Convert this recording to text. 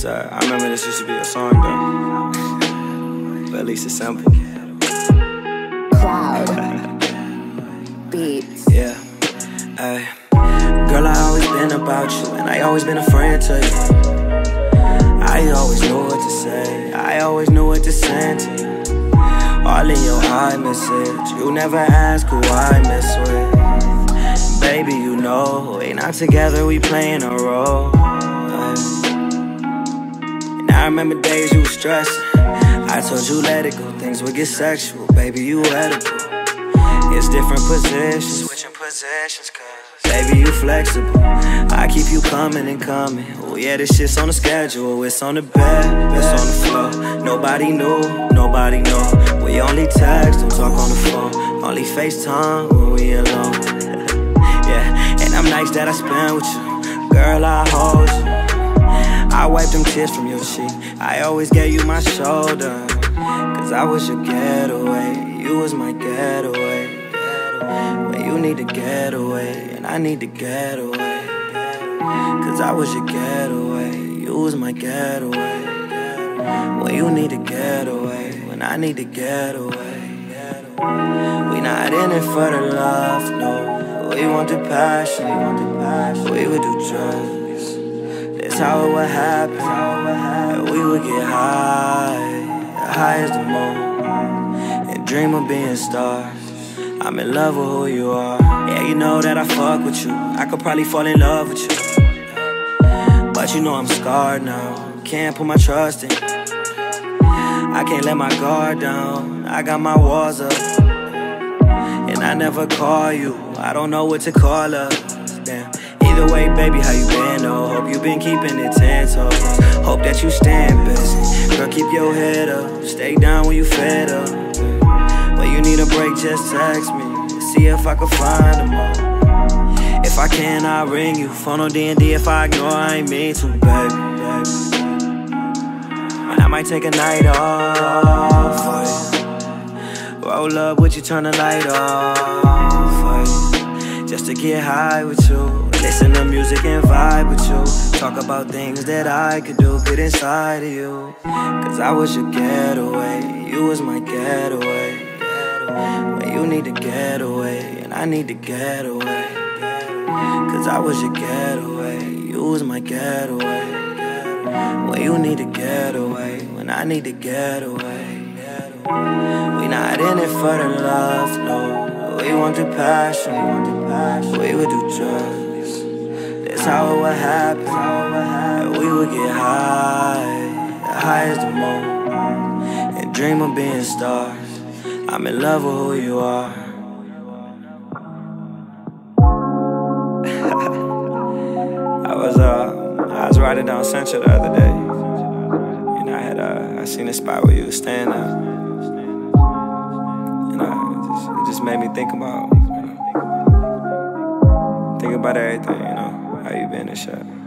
I remember this used to be a song though, but at least it's simple. Cloud Beats. Yeah, ay. Girl, I always been about you, and I always been a friend to you. I always knew what to say, I always knew what to send to you. All in your iMessage, you never ask who I mess with. Baby, you know, we not together, we playing a role. And I remember days you was stressing. I told you let it go, things would get sexual. Baby, you edible. It's different positions, switching positions, cause baby, you flexible. I keep you coming and coming. Oh yeah, this shit's on the schedule. It's on the bed, it's on the floor. Nobody knew, nobody know. We only text, don't talk on the phone. Only FaceTime when we alone. Yeah, and I'm nights that I spend with you. Girl, I hold you. I wipe them tears from your cheek. I always gave you my shoulder, cause I was your getaway. You was my getaway. When you need to get away, and I need to get away, cause I was your getaway. You was my getaway. When you need to get away, when I need to get away. We not in it for the love, no. We want the passion, we would do drugs. That's how it would happen. We would get high as the moon, and dream of being stars. I'm in love with who you are. Yeah, you know that I fuck with you. I could probably fall in love with you, but you know I'm scarred now. Can't put my trust in you. I can't let my guard down. I got my walls up, and I never call you. I don't know what to call us. Damn. Either way, baby, how you been though? Hope you been keeping it 10 toes. Hope that you staying busy. Girl, keep your head up. Stay down when you fed up. When you need a break, just text me. See if I can find them all. If I can, I'll ring you. Phone on D&D. If I ignore, I ain't mean to, baby. I might take a night off for you. Roll up with you, turn the light off for you. Just to get high with you. Listen to music and vibe with you. Talk about things that I could do, get inside of you. Cause I was your getaway. You was my getaway. When you need to get away, and I need to get away. Cause I was your getaway. You was my getaway. When you need to get away, when I need to get away. We not in it for the love, no. We want the passion, we would do drugs. That's how it would happen. We would get high as the moon, and dream of being stars. I'm in love with who you are. I was riding down Central the other day, and I seen a spot where you was staying at. And it just made me think about, everything, how you been and shit.